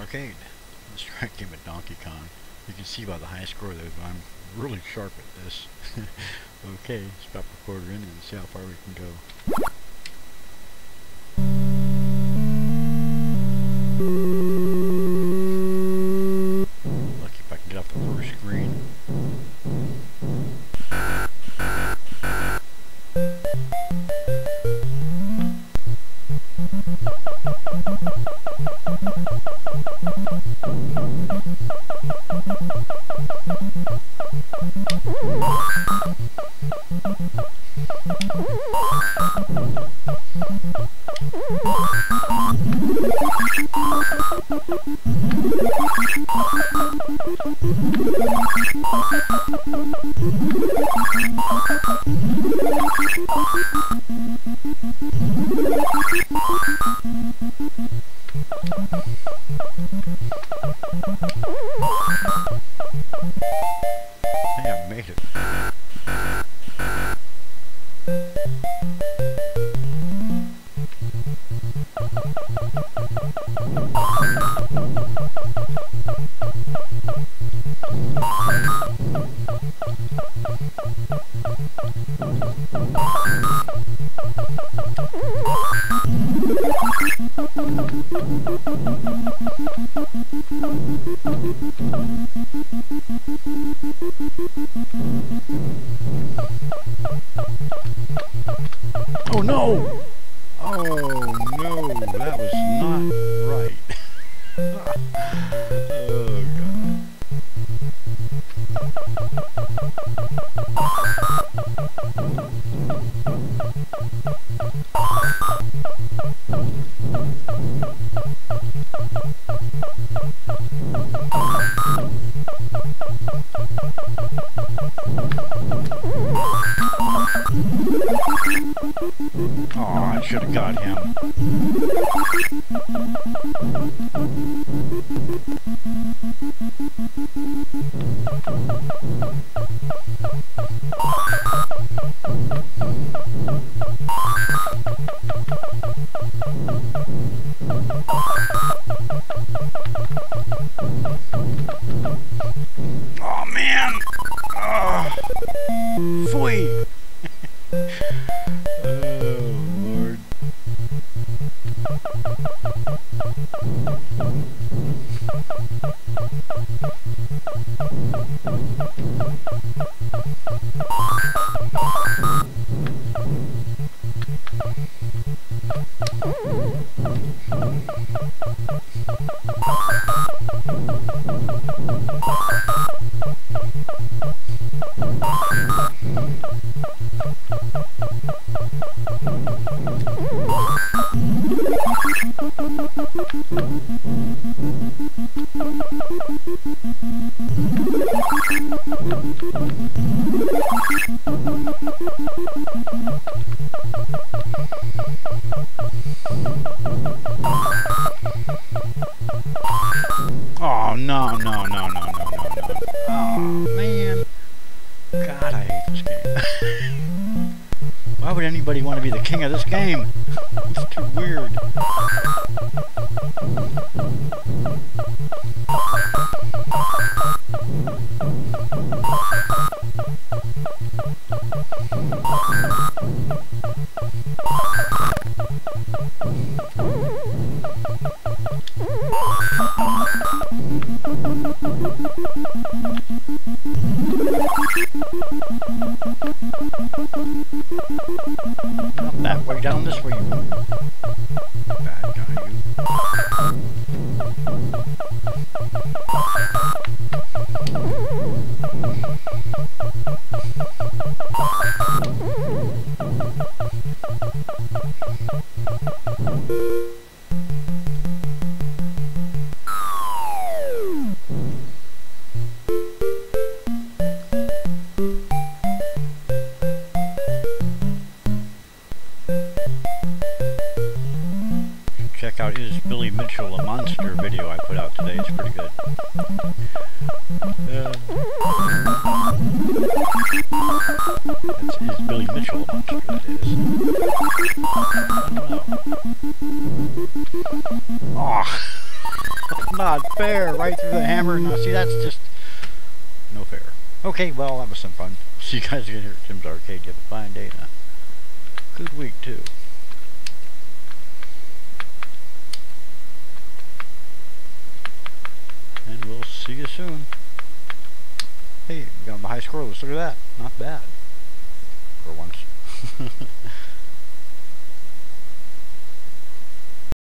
Arcade. Let's try a game of Donkey Kong. You can see by the high score that I'm really sharp at this. Okay, stop recorder in and see how far we can go. Lucky if I can get off the first screen. Hey, I made it. Oh no! Oh no, that was not right. Oh god. Oh, I should have got him. Oh man! Oh, Phooey! Oh no, no, no, no, no, no, no. Oh man. God, I hate this game. Why would anybody want to be the king of this game? It's too weird. Not that way, down this way, you bad guy, you. Check out his Billy Mitchell a Monster video I put out today. It's pretty good. That's his Billy Mitchell a Monster, that is. I don't know. Oh, not fair right through the hammer. Now, see, that's just no fair. Okay, well, that was some fun. See you guys again here at Tim's Arcade. You have a fine day and a good week, too. And we'll see you soon. Hey, we got a high score. Let's look at that. Not bad. For once.